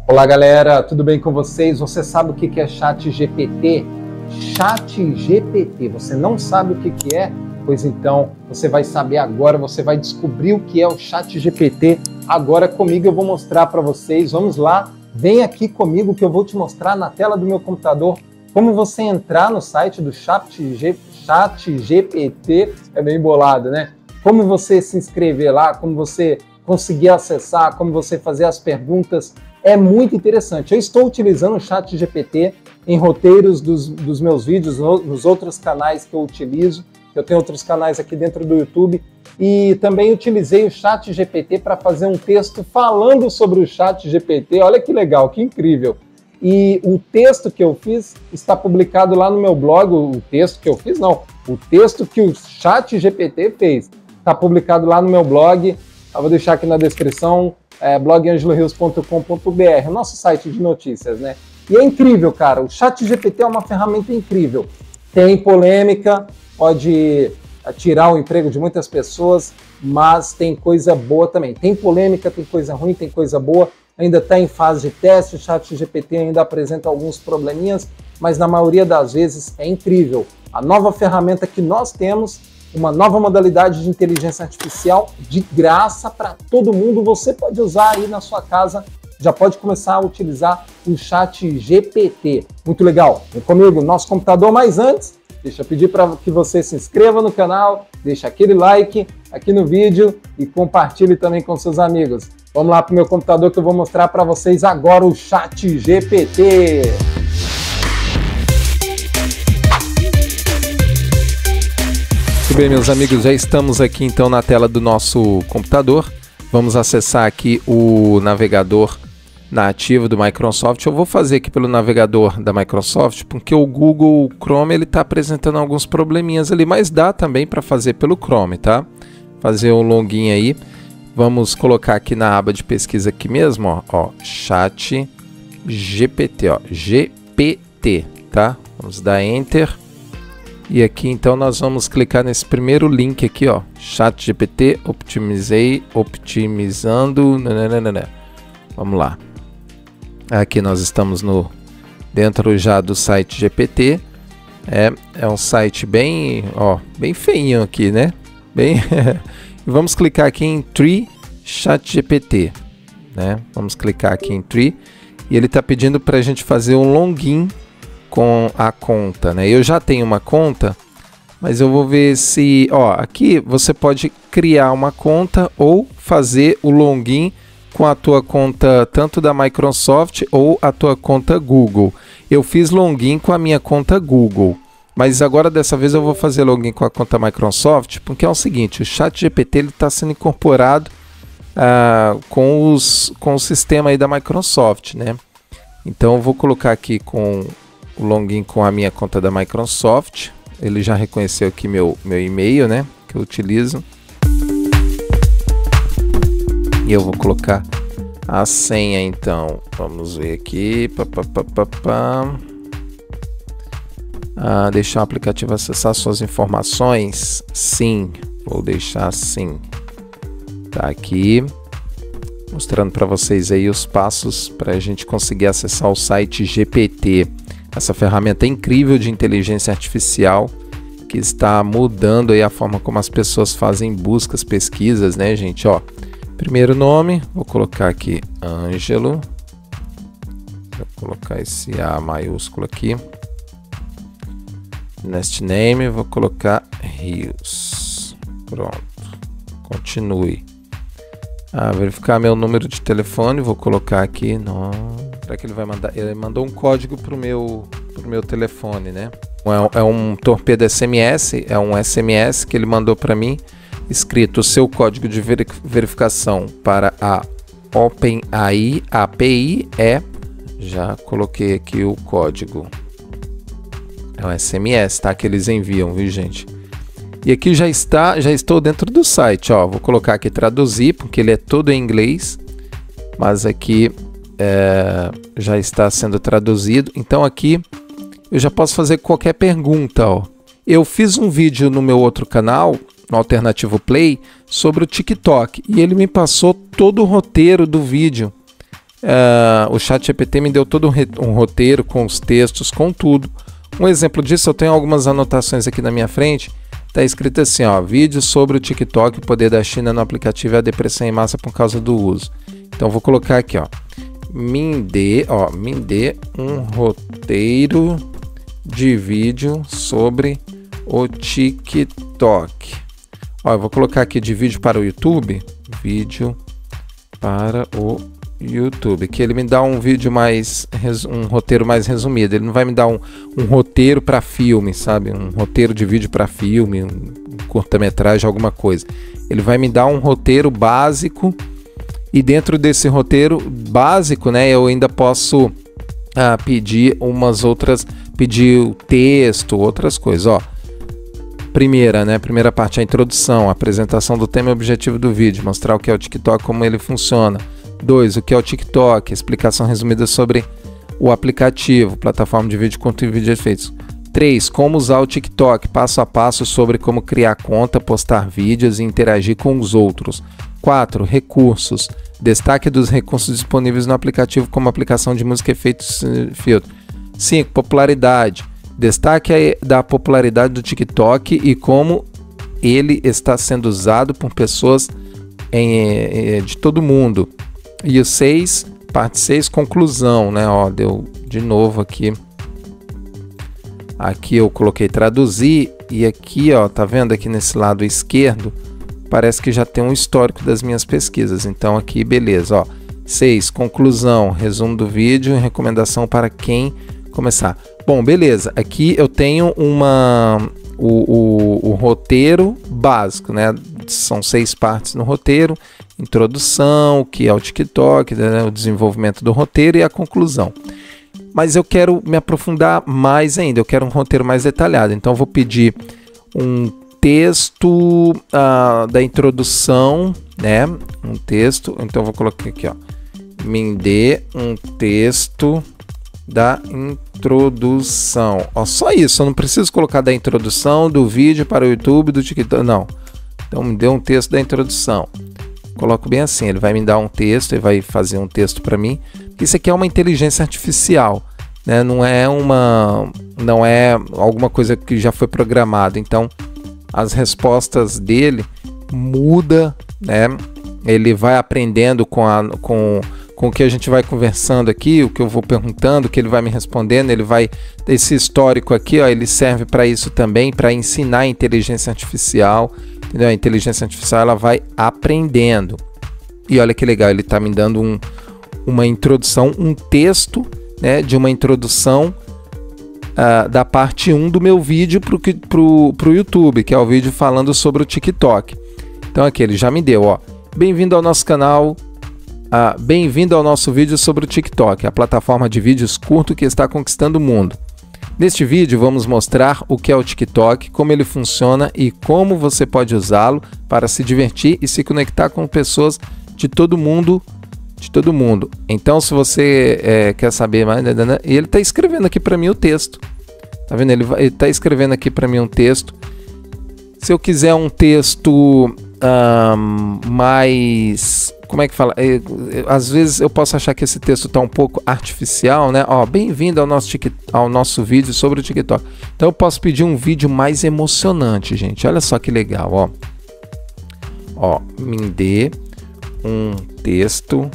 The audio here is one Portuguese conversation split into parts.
Olá galera, tudo bem com vocês? Você sabe o que é ChatGPT? ChatGPT, você não sabe o que é? Pois então, você vai saber agora, você vai descobrir o que é o ChatGPT. Agora comigo eu vou mostrar para vocês. Vamos lá, vem aqui comigo que eu vou te mostrar na tela do meu computador como você entrar no site do ChatGPT. É bem bolado, né? Como você se inscrever lá, como você conseguir acessar, como você fazer as perguntas. É muito interessante. Eu estou utilizando o ChatGPT em roteiros dos meus vídeos, nos outros canais que eu utilizo. Eu tenho outros canais aqui dentro do YouTube. E também utilizei o ChatGPT para fazer um texto falando sobre o ChatGPT. Olha que legal, que incrível. E o texto que eu fiz está publicado lá no meu blog. O texto que eu fiz, não. O texto que o ChatGPT fez está publicado lá no meu blog. Eu vou deixar aqui na descrição. blogangelorios.com.br, o nosso site de notícias, né? E é incrível, cara, o ChatGPT é uma ferramenta incrível. Tem polêmica, pode tirar o emprego de muitas pessoas, mas tem coisa boa também. Tem polêmica, tem coisa ruim, tem coisa boa. Ainda está em fase de teste, o ChatGPT ainda apresenta alguns probleminhas, mas na maioria das vezes é incrível. A nova ferramenta que nós temos, uma nova modalidade de inteligência artificial de graça para todo mundo. Você pode usar aí na sua casa, já pode começar a utilizar o ChatGPT. Muito legal. Vem comigo, nosso computador, mas antes, deixa eu pedir para que você se inscreva no canal, deixe aquele like aqui no vídeo e compartilhe também com seus amigos. Vamos lá para o meu computador que eu vou mostrar para vocês agora o ChatGPT. Muito bem, meus amigos, já estamos aqui então na tela do nosso computador. Vamos acessar aqui o navegador nativo do Microsoft. Eu vou fazer aqui pelo navegador da Microsoft, porque o Google Chrome ele está apresentando alguns probleminhas ali, mas dá também para fazer pelo Chrome, tá? Fazer um login aí. Vamos colocar aqui na aba de pesquisa aqui mesmo, ó, ChatGPT, ó, GPT, tá? Vamos dar Enter. E aqui então nós vamos clicar nesse primeiro link aqui, ó, ChatGPT, optimizando, nananana. Vamos lá. Aqui nós estamos dentro já do site GPT. É um site bem, ó, bem feinho aqui, né? Bem. Vamos clicar aqui em Tree ChatGPT, né? Vamos clicar aqui em Tree e ele está pedindo para a gente fazer um login com a conta, né? Eu já tenho uma conta, mas eu vou ver se, ó, aqui você pode criar uma conta ou fazer o login com a tua conta tanto da Microsoft ou a tua conta Google. Eu fiz login com a minha conta Google, mas agora dessa vez eu vou fazer login com a conta Microsoft, porque é o seguinte, o ChatGPT ele está sendo incorporado com o sistema aí da Microsoft, né? Então eu vou colocar aqui com o login com a minha conta da Microsoft. Ele já reconheceu aqui meu e-mail, né, que eu utilizo. E eu vou colocar a senha então. Vamos ver aqui. Deixar o aplicativo acessar suas informações? Sim, vou deixar sim. Tá aqui. Mostrando para vocês aí os passos para a gente conseguir acessar o site GPT. Essa ferramenta incrível de inteligência artificial que está mudando aí a forma como as pessoas fazem buscas, pesquisas, né, gente? Ó, primeiro nome, vou colocar aqui Ângelo. Vou colocar esse A maiúsculo aqui. Next name, vou colocar Rios. Pronto. Continue. Verificar meu número de telefone, vou colocar aqui. Será que ele vai mandar? Ele mandou um código pro meu telefone, né? É um torpedo SMS, é um SMS que ele mandou para mim, escrito o seu código de verificação para a OpenAI API já coloquei aqui o código. É um SMS, tá? Que eles enviam, viu, gente? E aqui já estou dentro do site, ó. Vou colocar aqui traduzir, porque ele é todo em inglês, mas aqui já está sendo traduzido. Então aqui eu já posso fazer qualquer pergunta, ó. Eu fiz um vídeo no meu outro canal, no Alternativo Play, sobre o TikTok, e ele me passou todo o roteiro do vídeo. o ChatGPT me deu todo um roteiro com os textos, com tudo. Um exemplo disso, eu tenho algumas anotações aqui na minha frente. Está escrito assim, ó, vídeo sobre o TikTok, o poder da China no aplicativo e a depressão em massa por causa do uso. Então vou colocar aqui, ó, me dê um roteiro de vídeo sobre o TikTok. Ó, eu vou colocar aqui de vídeo para o YouTube, vídeo para o YouTube, que ele me dá um vídeo um roteiro mais resumido. Ele não vai me dar um roteiro para filme, sabe? Um roteiro de vídeo para filme, um curta-metragem, alguma coisa. Ele vai me dar um roteiro básico e dentro desse roteiro básico, né, eu ainda posso pedir pedir o texto, outras coisas, ó. Primeira parte, a introdução, a apresentação do tema e objetivo do vídeo, mostrar o que é o TikTok, como ele funciona. 2. O que é o TikTok, explicação resumida sobre o aplicativo, plataforma de vídeo, curto e vídeo efeitos. 3. Como usar o TikTok, passo a passo sobre como criar conta, postar vídeos e interagir com os outros. 4. Recursos, destaque dos recursos disponíveis no aplicativo, como aplicação de música, efeitos e filtro. 5. Popularidade, destaque da popularidade do TikTok e como ele está sendo usado por pessoas de todo mundo. E o 6, parte 6, conclusão, né? Ó, deu de novo aqui. Aqui eu coloquei traduzir e aqui, ó, tá vendo aqui nesse lado esquerdo? Parece que já tem um histórico das minhas pesquisas. Então aqui, beleza, ó. 6, conclusão, resumo do vídeo, recomendação para quem começar. Bom, beleza. Aqui eu tenho o roteiro básico, né? São 6 partes no roteiro. Introdução, o que é o TikTok, né, o desenvolvimento do roteiro e a conclusão. Mas eu quero me aprofundar mais ainda, eu quero um roteiro mais detalhado. Então eu vou pedir um texto da introdução, né? Um texto, então eu vou colocar aqui, ó. Me dê um texto da introdução. Ó, só isso, eu não preciso colocar da introdução do vídeo para o YouTube, do TikTok, não. Então me dê um texto da introdução. Coloco bem assim, ele vai me dar um texto, ele vai fazer um texto para mim. Isso aqui é uma inteligência artificial, né? Não é alguma coisa que já foi programado. Então, as respostas dele mudam, né? Ele vai aprendendo com o que a gente vai conversando aqui, o que eu vou perguntando, o que ele vai me respondendo. Esse histórico aqui, ó, ele serve para isso também, para ensinar a inteligência artificial. A inteligência artificial ela vai aprendendo. E olha que legal, ele está me dando uma introdução, um texto, né, de uma introdução da parte 1 do meu vídeo pro YouTube, que é o vídeo falando sobre o TikTok. Então aqui ele já me deu, ó. Bem-vindo ao nosso canal, bem-vindo ao nosso vídeo sobre o TikTok, a plataforma de vídeos curto que está conquistando o mundo. Neste vídeo vamos mostrar o que é o TikTok, como ele funciona e como você pode usá-lo para se divertir e se conectar com pessoas de todo mundo. Então, se você quer saber mais, e ele está escrevendo aqui para mim o texto. Tá vendo? Ele está escrevendo aqui para mim um texto. Se eu quiser um texto mais... Como é que fala? Às vezes eu posso achar que esse texto está um pouco artificial, né? Ó, bem-vindo ao nosso vídeo sobre o TikTok. Então eu posso pedir um vídeo mais emocionante, gente. Olha só que legal, ó. Ó, me dê um texto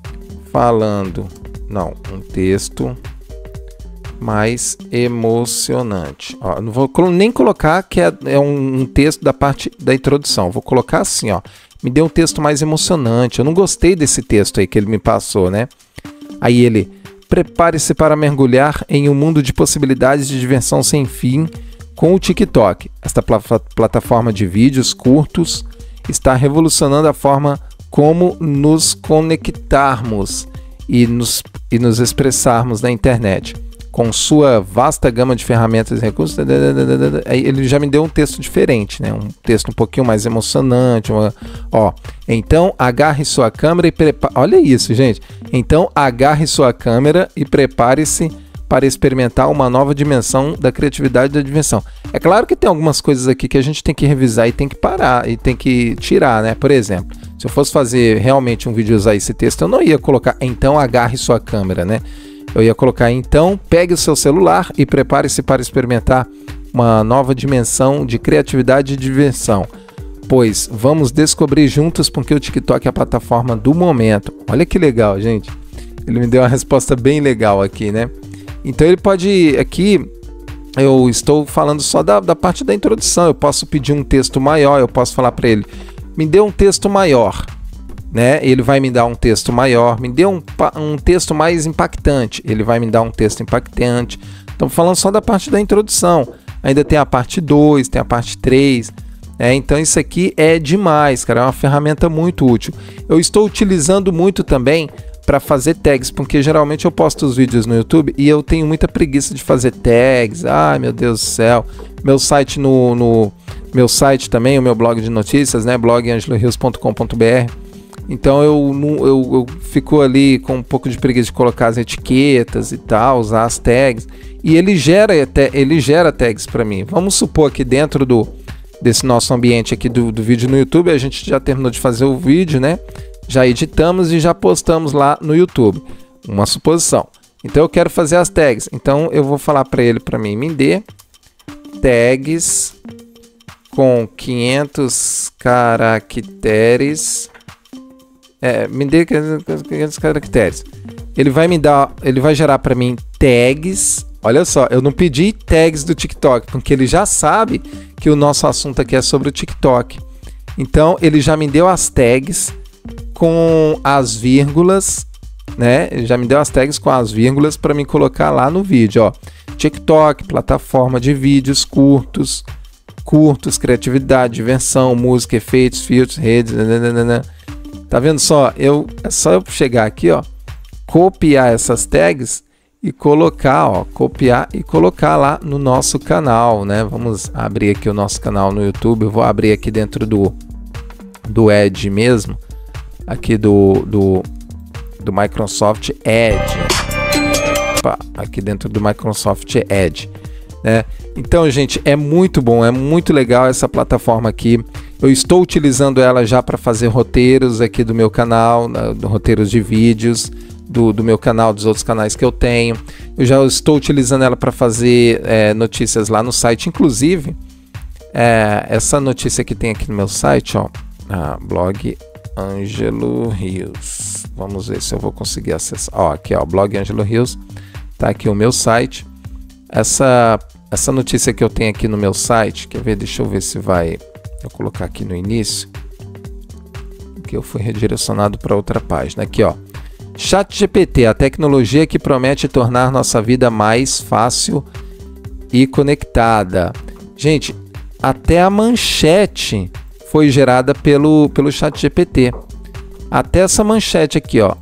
um texto mais emocionante. Ó, não vou nem colocar que é um texto da parte da introdução. Vou colocar assim, ó. Me deu um texto mais emocionante. Eu não gostei desse texto aí que ele me passou, né? Aí ele: prepare-se para mergulhar em um mundo de possibilidades de diversão sem fim com o TikTok. Esta plataforma de vídeos curtos está revolucionando a forma como nos conectarmos e nos expressarmos na internet. Com sua vasta gama de ferramentas e recursos, ele já me deu um texto diferente, né? Um texto um pouquinho mais emocionante. Ó, então agarre sua câmera e prepare. Olha isso, gente. Então agarre sua câmera e prepare-se para experimentar uma nova dimensão da criatividade e da diversão. É claro que tem algumas coisas aqui que a gente tem que revisar e tem que parar e tem que tirar, né? Por exemplo, Se eu fosse fazer realmente um vídeo e usar esse texto, eu não ia colocar então agarre sua câmera, né? Eu ia colocar então pegue o seu celular e prepare-se para experimentar uma nova dimensão de criatividade e diversão. Pois vamos descobrir juntos porque o TikTok é a plataforma do momento. Olha que legal, gente. Ele me deu uma resposta bem legal aqui, né? Então ele pode... Aqui eu estou falando só da parte da introdução. Eu posso pedir um texto maior, eu posso falar para ele, me dê um texto maior, né? Ele vai me dar um texto maior. Me dê um texto mais impactante. Ele vai me dar um texto impactante. Estamos falando só da parte da introdução. Ainda tem a parte 2, tem a parte 3... então isso aqui é demais, cara, é uma ferramenta muito útil. Eu estou utilizando muito também para fazer tags, porque geralmente eu posto os vídeos no YouTube e eu tenho muita preguiça de fazer tags. Ai, meu Deus do céu. Meu site meu site também, o meu blog de notícias, né, blogangelorios.com.br. Então eu fico ali com um pouco de preguiça de colocar as etiquetas e tal, usar as tags. E ele gera tags para mim. Vamos supor que dentro desse nosso ambiente aqui do vídeo no YouTube, a gente já terminou de fazer o vídeo, né? Já editamos e já postamos lá no YouTube. Uma suposição. Então eu quero fazer as tags. Então eu vou falar para ele, para mim, me dê tags com 500 caracteres. Me dê 500 caracteres. Ele vai gerar para mim tags. Olha só, eu não pedi tags do TikTok, porque ele já sabe que o nosso assunto aqui é sobre o TikTok. Então, ele já me deu as tags com as vírgulas, né? Ele já me deu as tags com as vírgulas para me colocar lá no vídeo, ó. TikTok, plataforma de vídeos curtos, criatividade, diversão, música, efeitos, filtros, redes, nananana. Tá vendo só? É só eu chegar aqui, ó, copiar essas tags e colocar, ó, copiar e colocar lá no nosso canal, né? Vamos abrir aqui o nosso canal no YouTube. Eu vou abrir aqui dentro do Edge mesmo, aqui do Microsoft Edge. Opa, aqui dentro do Microsoft Edge, né? Então, gente, é muito bom, é muito legal essa plataforma aqui. Eu estou utilizando ela já para fazer roteiros aqui do meu canal, roteiros de vídeos do meu canal, dos outros canais que eu tenho. Eu já estou utilizando ela para fazer notícias lá no site. Inclusive, essa notícia que tem aqui no meu site, ó, blog Ângelo Rios. Vamos ver se eu vou conseguir acessar. Ó, aqui, ó, blog Ângelo Rios. Tá aqui o meu site. Essa notícia que eu tenho aqui no meu site, quer ver? Deixa eu ver se vai. Eu colocar aqui no início, que eu fui redirecionado para outra página. Aqui, ó. ChatGPT, a tecnologia que promete tornar nossa vida mais fácil e conectada. Gente, até a manchete foi gerada pelo ChatGPT. Até essa manchete aqui, ó.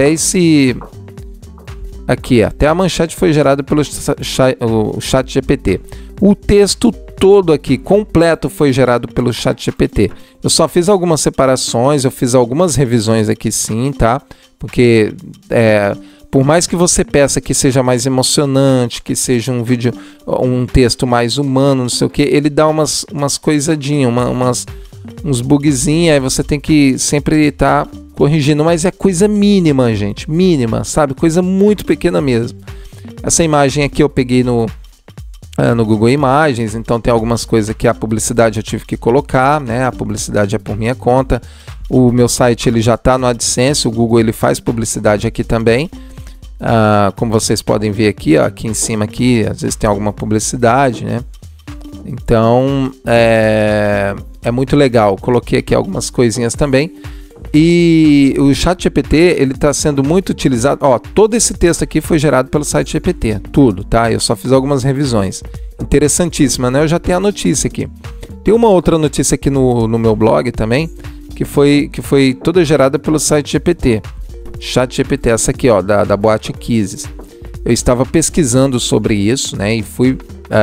Até a manchete foi gerada pelo ChatGPT. O texto todo aqui, completo, foi gerado pelo ChatGPT. Eu só fiz algumas separações, eu fiz algumas revisões aqui sim, tá? Porque por mais que você peça que seja mais emocionante, que seja um vídeo, um texto mais humano, não sei o que, ele dá umas coisadinhas, uns bugzinhos, aí você tem que sempre estar corrigindo, mas é coisa mínima, gente, mínima, sabe? Coisa muito pequena mesmo. Essa imagem aqui eu peguei no Google Imagens, então tem algumas coisas que a publicidade eu tive que colocar, né? A publicidade é por minha conta. O meu site ele já está no AdSense, o Google ele faz publicidade aqui também. Como vocês podem ver aqui, ó, aqui em cima aqui, às vezes tem alguma publicidade, né? Então é muito legal. Coloquei aqui algumas coisinhas também. E o ChatGPT ele está sendo muito utilizado. Ó, todo esse texto aqui foi gerado pelo site GPT, tudo, tá? Eu só fiz algumas revisões. Interessantíssima, né? Eu já tenho a notícia aqui. Tem uma outra notícia aqui no meu blog também, que foi toda gerada pelo site GPT. ChatGPT, essa aqui, ó, da Boate Quizzes. Eu estava pesquisando sobre isso, né? E fui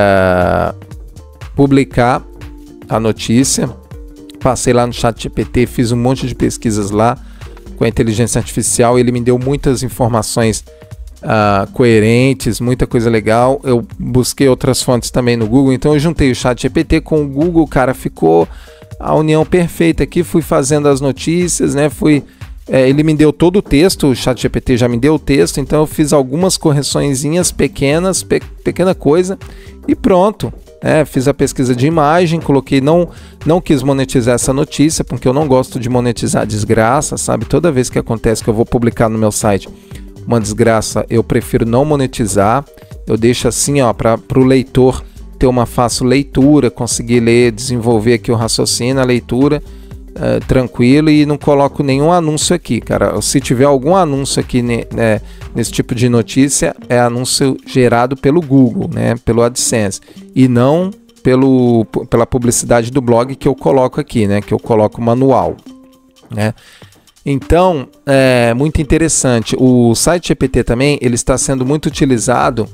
publicar a notícia. Passei lá no ChatGPT, fiz um monte de pesquisas lá com a inteligência artificial. Ele me deu muitas informações coerentes, muita coisa legal. Eu busquei outras fontes também no Google, então eu juntei o ChatGPT com o Google, cara, ficou a união perfeita aqui, fui fazendo as notícias, né? Ele me deu todo o texto, o ChatGPT já me deu o texto, então eu fiz algumas correçõezinhas pequenas, pequena coisa, e pronto. Fiz a pesquisa de imagem, coloquei, não quis monetizar essa notícia, porque eu não gosto de monetizar desgraça, sabe? Toda vez que acontece que eu vou publicar no meu site uma desgraça, eu prefiro não monetizar. Eu deixo assim, ó, para o leitor ter uma fácil leitura, conseguir ler, desenvolver aqui o raciocínio, a leitura, tranquilo, e não coloco nenhum anúncio aqui, cara. Se tiver algum anúncio aqui nesse tipo de notícia, é anúncio gerado pelo Google, né, pelo AdSense, e não pela publicidade do blog que eu coloco aqui, né, que eu coloco manual, né. Então, é muito interessante. O site GPT também, ele está sendo muito utilizado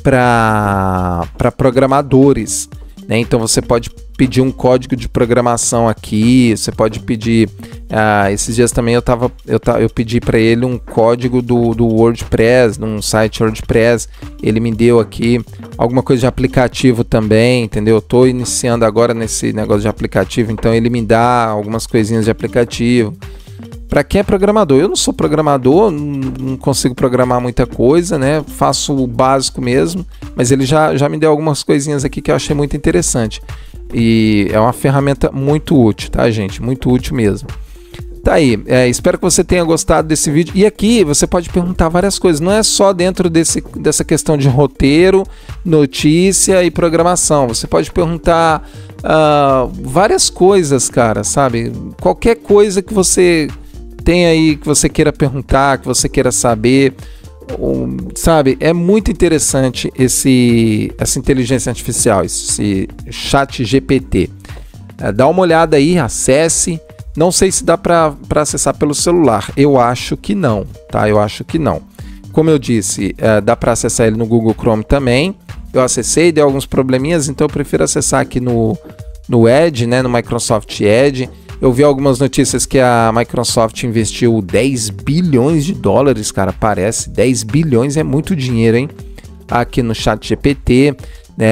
para programadores, né? Então você pode pedir um código de programação aqui, você pode pedir, esses dias também eu pedi para ele um código do WordPress, num site WordPress, ele me deu aqui alguma coisa de aplicativo também, entendeu? Eu estou iniciando agora nesse negócio de aplicativo, então ele me dá algumas coisinhas de aplicativo. Para quem é programador, eu não sou programador, não consigo programar muita coisa, né? Faço o básico mesmo, mas ele já me deu algumas coisinhas aqui que eu achei muito interessante. E é uma ferramenta muito útil, tá, gente? Muito útil mesmo. Tá aí, espero que você tenha gostado desse vídeo. E aqui você pode perguntar várias coisas, não é só dentro dessa questão de roteiro, notícia e programação. Você pode perguntar várias coisas, cara, sabe? Qualquer coisa que você tem aí, que você queira perguntar, que você queira saber, sabe? É muito interessante essa inteligência artificial, esse ChatGPT. Dá uma olhada aí, acesse. Não sei se dá para acessar pelo celular. Eu acho que não, tá? Eu acho que não. Como eu disse, dá para acessar ele no Google Chrome também. Eu acessei, deu alguns probleminhas, então eu prefiro acessar aqui no Edge, né? No Microsoft Edge. Eu vi algumas notícias que a Microsoft investiu 10 bilhões de dólares, cara, parece. 10 bilhões é muito dinheiro, hein? Aqui no ChatGPT, né?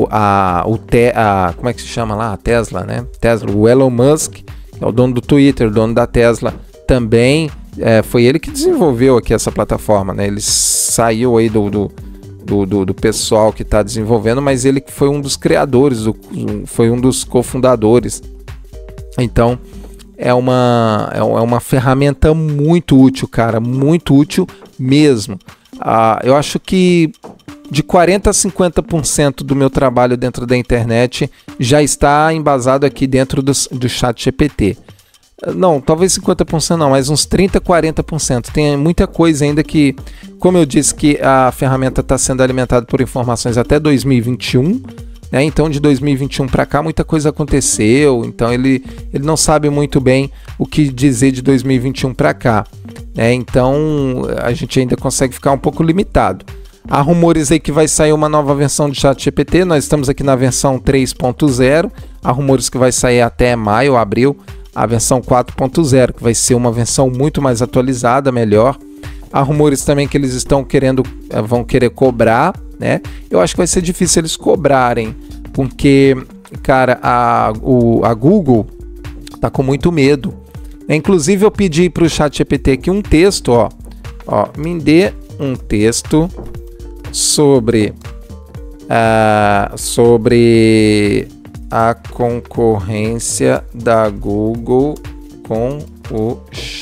Como é que se chama lá? A Tesla, né? Tesla, o Elon Musk, que é o dono do Twitter, dono da Tesla, também foi ele que desenvolveu aqui essa plataforma, né? Ele saiu aí do pessoal que está desenvolvendo, mas ele foi um dos criadores, foi um dos cofundadores. Então, é uma ferramenta muito útil, cara, muito útil mesmo. Eu acho que de 40% a 50% do meu trabalho dentro da internet já está embasado aqui dentro do ChatGPT. Não, talvez 50% não, mas uns 30%, 40%. Tem muita coisa ainda que, como eu disse, que a ferramenta está sendo alimentada por informações até 2021, né? Então de 2021 para cá muita coisa aconteceu, então ele não sabe muito bem o que dizer de 2021 para cá, né? Então a gente ainda consegue ficar um pouco limitado. Há rumores aí que vai sair uma nova versão do ChatGPT, nós estamos aqui na versão 3.0, há rumores que vai sair até maio ou abril a versão 4.0, que vai ser uma versão muito mais atualizada, melhor. Há rumores também que eles vão querer cobrar, né? Eu acho que vai ser difícil eles cobrarem, porque, cara, a Google tá com muito medo. Inclusive eu pedi para o ChatGPT aqui um texto, ó, me dê um texto sobre a concorrência da Google com o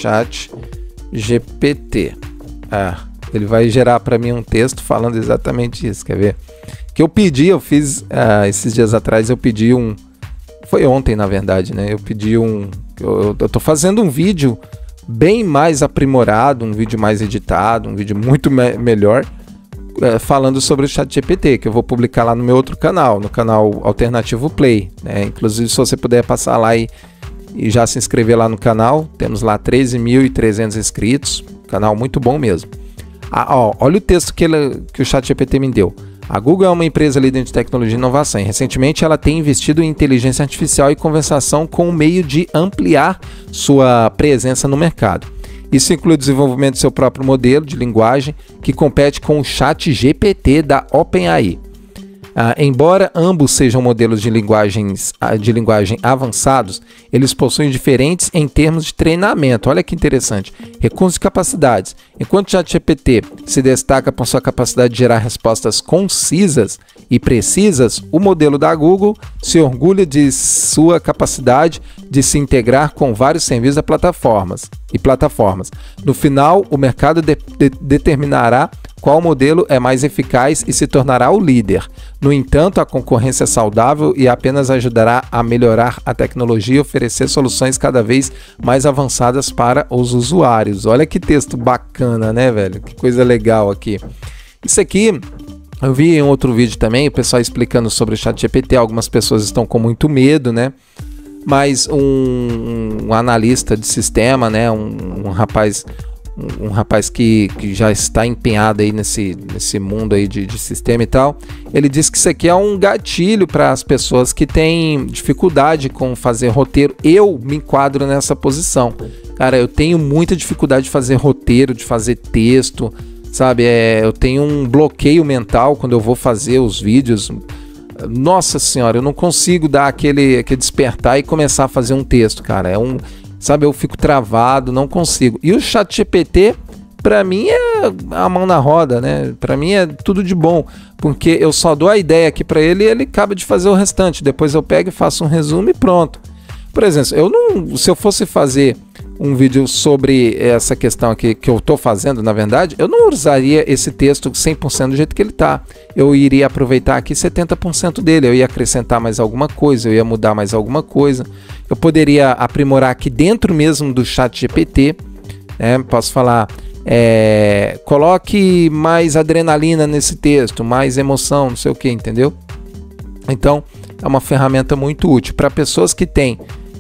ChatGPT. Ele vai gerar para mim um texto falando exatamente isso, quer ver? Que eu fiz esses dias atrás, foi ontem na verdade, né? Eu pedi eu tô fazendo um vídeo bem mais aprimorado, um vídeo mais editado, um vídeo muito melhor, falando sobre o ChatGPT, que eu vou publicar lá no meu outro canal, no canal Alternativo Play, né? Inclusive, se você puder passar lá e já se inscrever lá no canal, temos lá 13.300 inscritos, canal muito bom mesmo. Olha o texto que o ChatGPT me deu. A Google é uma empresa líder de tecnologia e inovação, e recentemente ela tem investido em inteligência artificial e conversação com o meio de ampliar sua presença no mercado. Isso inclui o desenvolvimento do seu próprio modelo de linguagem, que compete com o ChatGPT da OpenAI. Embora ambos sejam modelos de linguagem avançados, eles possuem diferentes em termos de treinamento. Olha que interessante. Recursos e capacidades. Enquanto o ChatGPT se destaca por sua capacidade de gerar respostas concisas e precisas, o modelo da Google se orgulha de sua capacidade de se integrar com vários serviços e plataformas. No final, o mercado determinará qual modelo é mais eficaz e se tornará o líder. No entanto, a concorrência é saudável e apenas ajudará a melhorar a tecnologia e oferecer soluções cada vez mais avançadas para os usuários. Olha que texto bacana, né, velho? Que coisa legal aqui. Isso aqui, eu vi em outro vídeo também, o pessoal explicando sobre o ChatGPT. Algumas pessoas estão com muito medo, né? Mas um analista de sistema, né? Um rapaz que já está empenhado aí nesse mundo aí de sistema e tal, ele disse que isso aqui é um gatilho para as pessoas que têm dificuldade com fazer roteiro. Eu me enquadro nessa posição. Cara, eu tenho muita dificuldade de fazer roteiro, de fazer texto, sabe? Eu tenho um bloqueio mental quando eu vou fazer os vídeos. Nossa senhora, eu não consigo dar aquele despertar e começar a fazer um texto, cara. Sabe, eu fico travado, não consigo. E o ChatGPT, para mim, é a mão na roda, né? Para mim é tudo de bom, porque eu só dou a ideia aqui para ele e ele acaba de fazer o restante. Depois eu pego e faço um resumo e pronto. Por exemplo, se eu fosse fazer um vídeo sobre essa questão aqui que eu estou fazendo, na verdade, eu não usaria esse texto 100% do jeito que ele está. Eu iria aproveitar aqui 70% dele, eu ia acrescentar mais alguma coisa, eu ia mudar mais alguma coisa. Eu poderia aprimorar aqui dentro mesmo do ChatGPT, né? Posso falar, coloque mais adrenalina nesse texto, mais emoção, não sei o que, entendeu? Então, é uma ferramenta muito útil para pessoas que têm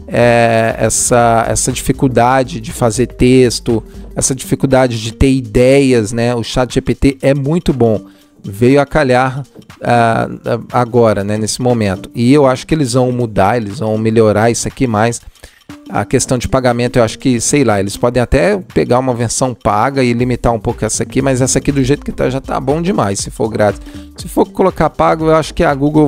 essa dificuldade de fazer texto, essa dificuldade de ter ideias, né? O ChatGPT é muito bom, veio a calhar agora, né? Nesse momento, e eu acho que eles vão mudar, eles vão melhorar isso aqui mais. A questão de pagamento, eu acho que, sei lá, eles podem até pegar uma versão paga e limitar um pouco essa aqui, mas essa aqui do jeito que tá já tá bom demais, se for grátis. Se for colocar pago, eu acho que a Google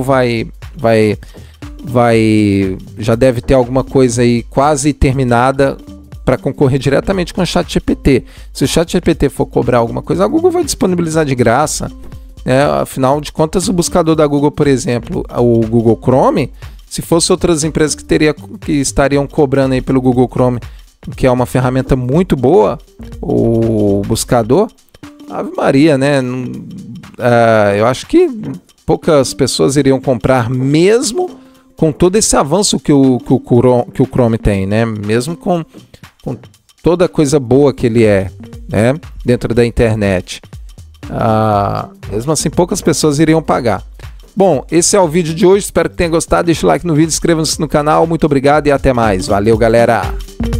já deve ter alguma coisa aí quase terminada para concorrer diretamente com o ChatGPT. Se o ChatGPT for cobrar alguma coisa, a Google vai disponibilizar de graça, né? Afinal de contas, o buscador da Google, por exemplo, o Google Chrome, se fosse outras empresas que estariam cobrando aí pelo Google Chrome, que é uma ferramenta muito boa, o buscador, Ave Maria, né? Eu acho que poucas pessoas iriam comprar mesmo com todo esse avanço que o Chrome tem, né? Mesmo com toda a coisa boa que ele é, né? Dentro da internet. Mesmo assim, poucas pessoas iriam pagar. Bom, esse é o vídeo de hoje. Espero que tenha gostado. Deixa o like no vídeo, inscreva-se no canal. Muito obrigado e até mais. Valeu, galera!